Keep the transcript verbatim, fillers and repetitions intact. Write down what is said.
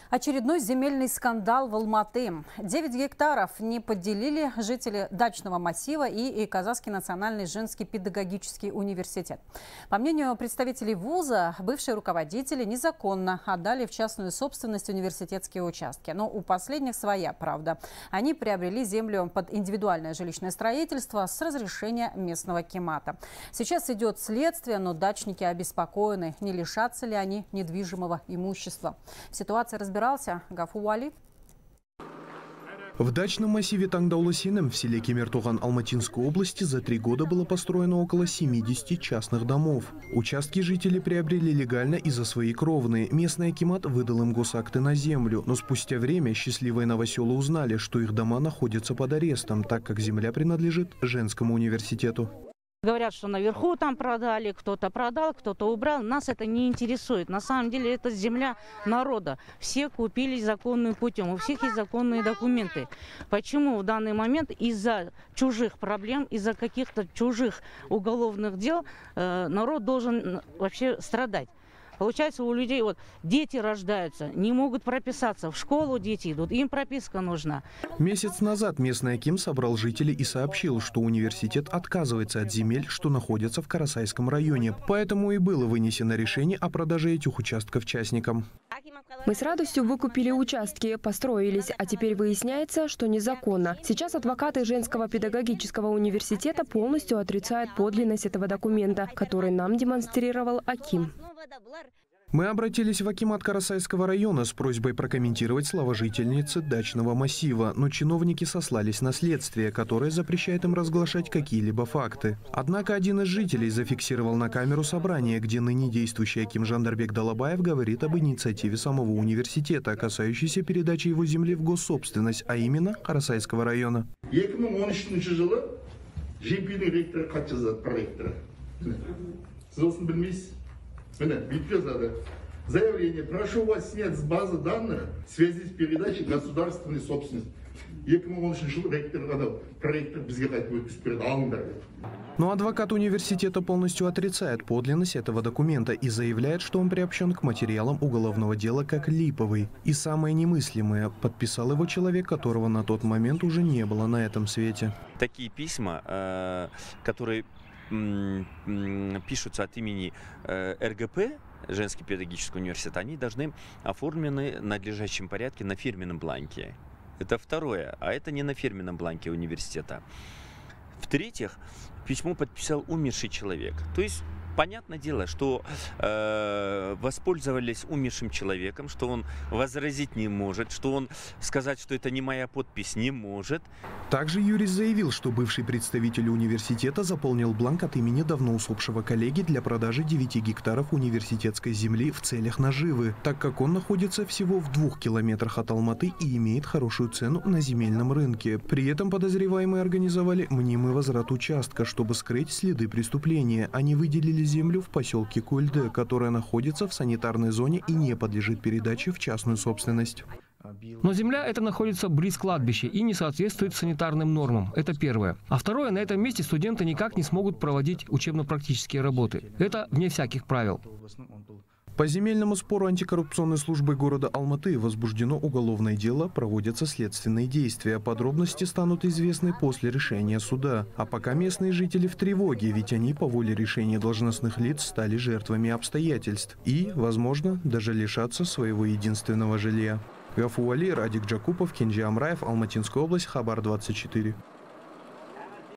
Очередной земельный скандал в Алматы. девять гектаров не поделили жители дачного массива и, и Казахский национальный женский педагогический университет. По мнению представителей вуза, бывшие руководители незаконно отдали в частную собственность университетские участки. Но у последних своя правда. Они приобрели землю под индивидуальное жилищное строительство с разрешения местного акимата. Сейчас идет следствие, но дачники обеспокоены, не лишатся ли они недвижимого имущества. Ситуация разбирается. Гафу Али. В дачном массиве Таңдаулы-Сенім в селе Кемертоған Алматинской области за три года было построено около семидесяти частных домов. Участки жители приобрели легально и за свои кровные. Местный акимат выдал им госакты на землю. Но спустя время счастливые новоселы узнали, что их дома находятся под арестом, так как земля принадлежит женскому университету. Говорят, что наверху там продали, кто-то продал, кто-то убрал. Нас это не интересует. На самом деле это земля народа. Все купили законным путем, у всех есть законные документы. Почему в данный момент из-за чужих проблем, из-за каких-то чужих уголовных дел э, народ должен вообще страдать? Получается, у людей вот дети рождаются, не могут прописаться, в школу дети идут, им прописка нужна. Месяц назад местный аким собрал жителей и сообщил, что университет отказывается от земель, что находятся в Карасайском районе. Поэтому и было вынесено решение о продаже этих участков частникам. Мы с радостью выкупили участки, построились, а теперь выясняется, что незаконно. Сейчас адвокаты женского педагогического университета полностью отрицают подлинность этого документа, который нам демонстрировал аким. Мы обратились в акимат Карасайского района с просьбой прокомментировать слова жительницы дачного массива, но чиновники сослались на следствие, которое запрещает им разглашать какие-либо факты. Однако один из жителей зафиксировал на камеру собрание, где ныне действующий аким Жандарбек Далабаев говорит об инициативе самого университета, касающейся передачи его земли в госсобственность, а именно Карасайского района. Заявление: прошу вас снять с базы данных в связи с передачей государственной собственности. Но адвокат университета полностью отрицает подлинность этого документа и заявляет, что он приобщен к материалам уголовного дела как липовый. И самое немыслимое, подписал его человек, которого на тот момент уже не было на этом свете. Такие письма, которые пишутся от имени эр гэ пэ, Женский педагогический университет, они должны оформлены в надлежащем порядке на фирменном бланке. Это второе, а это не на фирменном бланке университета. В-третьих, письмо подписал умерший человек. То есть понятное дело, что э, воспользовались умершим человеком, что он возразить не может, что он сказать, что это не моя подпись, не может. Также юрист заявил, что бывший представитель университета заполнил бланк от имени давно усопшего коллеги для продажи девяти гектаров университетской земли в целях наживы, так как он находится всего в двух километрах от Алматы и имеет хорошую цену на земельном рынке. При этом подозреваемые организовали мнимый возврат участка, чтобы скрыть следы преступления. Они выделили землю в поселке Кульде, которая находится в санитарной зоне и не подлежит передаче в частную собственность. Но земля эта находится близ кладбища и не соответствует санитарным нормам. Это первое. А второе, на этом месте студенты никак не смогут проводить учебно-практические работы. Это вне всяких правил. По земельному спору антикоррупционной службы города Алматы возбуждено уголовное дело, проводятся следственные действия. Подробности станут известны после решения суда. А пока местные жители в тревоге, ведь они по воле решения должностных лиц стали жертвами обстоятельств. И, возможно, даже лишатся своего единственного жилья. Гафу Али, Радик Джакупов, Кенджи Амраев, Алматинская область, Хабар двадцать четыре.